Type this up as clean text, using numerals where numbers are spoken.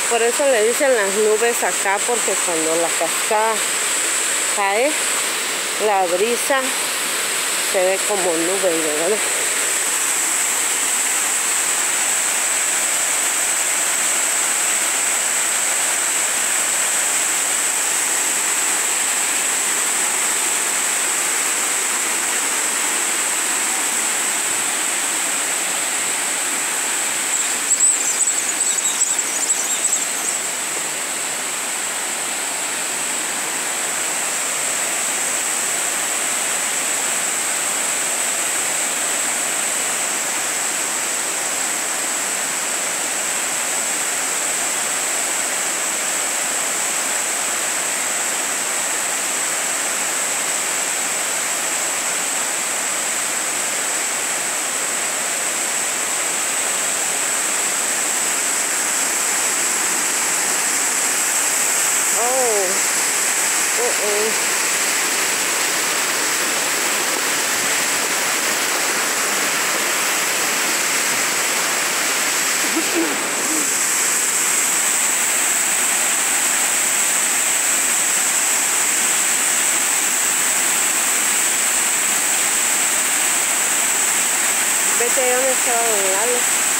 Por eso le dicen las nubes acá, porque cuando la cascada cae, la brisa se ve como nube, ¿verdad? Vete ahí donde estaba Don Lalo.